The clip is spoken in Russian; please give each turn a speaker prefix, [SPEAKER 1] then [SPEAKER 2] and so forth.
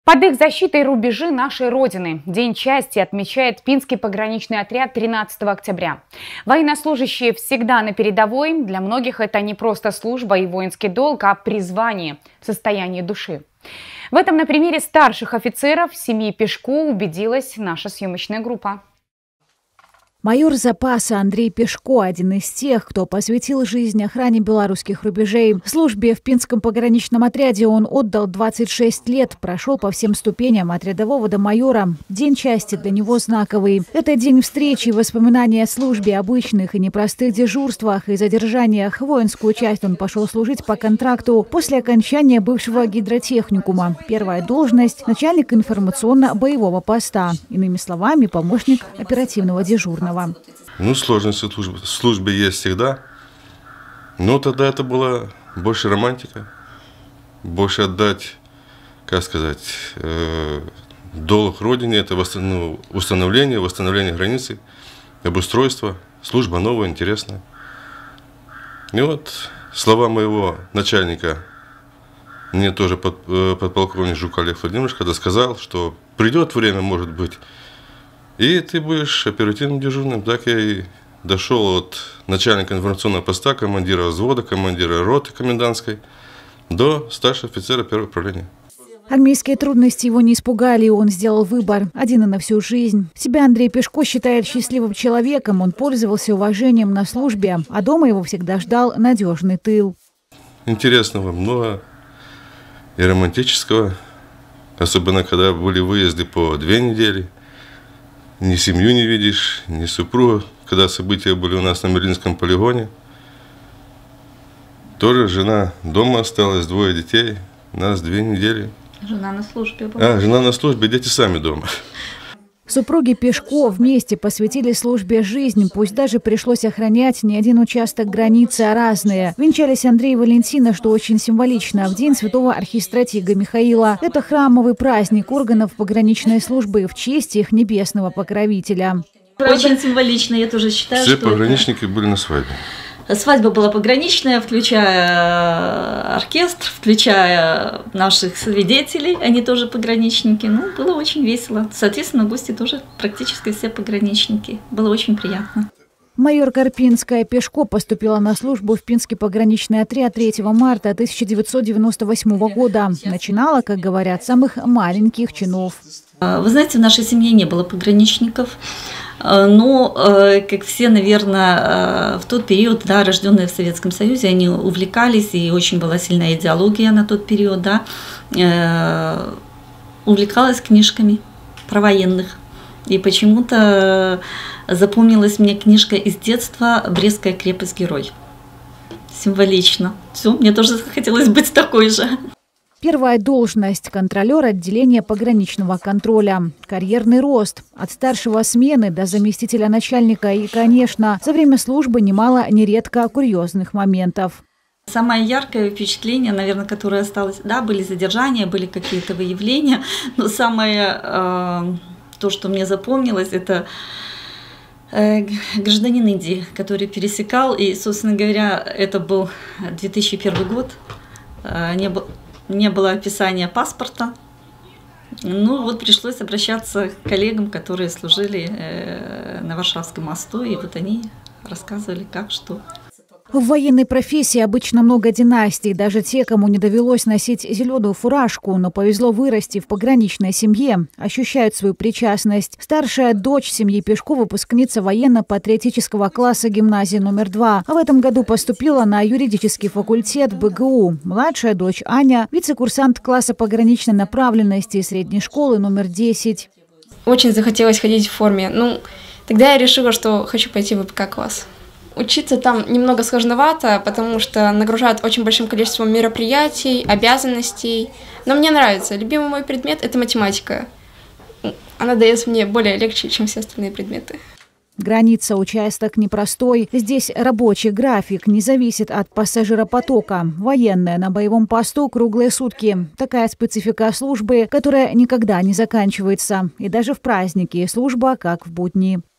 [SPEAKER 1] Под их защитой рубежи нашей Родины. День части отмечает Пинский пограничный отряд 13 октября. Военнослужащие всегда на передовой. Для многих это не просто служба и воинский долг, а призвание в состоянии души. В этом на примере старших офицеров семьи Пешко убедилась наша съемочная группа.
[SPEAKER 2] Майор запаса Андрей Пешко – один из тех, кто посвятил жизнь охране белорусских рубежей. Службе в Пинском пограничном отряде он отдал 26 лет, прошел по всем ступеням от рядового до майора. День части для него знаковый. Это день встречи и воспоминания о службе, обычных и непростых дежурствах и задержаниях. В воинскую часть он пошел служить по контракту после окончания бывшего гидротехникума. Первая должность – начальник информационно-боевого поста. Иными словами, помощник оперативного дежурного.
[SPEAKER 3] Сложности в службе есть всегда. Но тогда это была больше романтика. Больше отдать, долг Родине. Это восстановление границы, обустройство. Служба новая, интересная. И вот слова моего начальника, мне тоже подполковник Жук Олег Владимирович, когда сказал, что придет время, может быть, и ты будешь оперативным дежурным. Так я и дошел от начальника информационного поста, командира взвода, командира роты комендантской до старшего офицера первого управления.
[SPEAKER 2] Армейские трудности его не испугали, он сделал выбор. Один и на всю жизнь. Себя Андрей Пешко считает счастливым человеком. Он пользовался уважением на службе, а дома его всегда ждал надежный тыл.
[SPEAKER 3] Интересного много и романтического. Особенно, когда были выезды по 2 недели. Ни семью не видишь, ни супругу. Когда события были у нас на Мерлинском полигоне, тоже жена дома осталась, 2 детей, нас 2 недели.
[SPEAKER 4] Жена на службе была.
[SPEAKER 3] Жена на службе, дети сами дома.
[SPEAKER 2] Супруги Пешко вместе посвятили службе жизнь, пусть даже пришлось охранять не один участок границы, а разные. Венчались Андрей и Валентина, что очень символично, в день святого архистратига Михаила. Это храмовый праздник органов пограничной службы в честь их небесного покровителя.
[SPEAKER 4] Очень символично, я тоже считаю,
[SPEAKER 3] все
[SPEAKER 4] что
[SPEAKER 3] пограничники были на свадьбе.
[SPEAKER 4] Свадьба была пограничная, включая оркестр, включая наших свидетелей, они тоже пограничники. Было очень весело. Соответственно, гости тоже практически все пограничники. Было очень приятно.
[SPEAKER 2] Майор Карпинская Пешко поступила на службу в Пинский пограничный отряд 3 марта 1998 года. Начинала, как говорят, с самых маленьких чинов.
[SPEAKER 4] Вы знаете, в нашей семье не было пограничников. Но, как все, наверное, в тот период, рожденные в Советском Союзе, они увлекались, и очень была сильная идеология на тот период, увлекалась книжками про военных. И почему-то запомнилась мне книжка из детства «Брестская крепость-герой». Символично. Все, мне тоже захотелось быть такой же.
[SPEAKER 2] Первая должность – контролер отделения пограничного контроля. Карьерный рост. От старшего смены до заместителя начальника. И, конечно, за время службы немало нередко курьезных моментов.
[SPEAKER 4] Самое яркое впечатление, наверное, которое осталось, были задержания, были какие-то выявления. Но самое, то, что мне запомнилось, это гражданин Индии, который пересекал. И, собственно говоря, это был 2001 год. Не было описания паспорта. Пришлось обращаться к коллегам, которые служили на Варшавском мосту, и они рассказывали, как, что.
[SPEAKER 2] В военной профессии обычно много династий. Даже те, кому не довелось носить зеленую фуражку, но повезло вырасти в пограничной семье, ощущают свою причастность. Старшая дочь семьи Пешко – выпускница военно-патриотического класса гимназии номер 2. А в этом году поступила на юридический факультет БГУ. Младшая дочь Аня – вице-курсант класса пограничной направленности средней школы номер 10.
[SPEAKER 5] Очень захотелось ходить в форме. Тогда я решила, что хочу пойти в ВПК-класс. Учиться там немного сложновато, потому что нагружают очень большим количеством мероприятий, обязанностей. Но мне нравится. Любимый мой предмет – это математика. Она дается мне более легче, чем все остальные предметы.
[SPEAKER 2] Граница, участок непростой. Здесь рабочий график, не зависит от пассажиропотока. Военная на боевом посту круглые сутки. Такая специфика службы, которая никогда не заканчивается. И даже в праздники служба как в будни.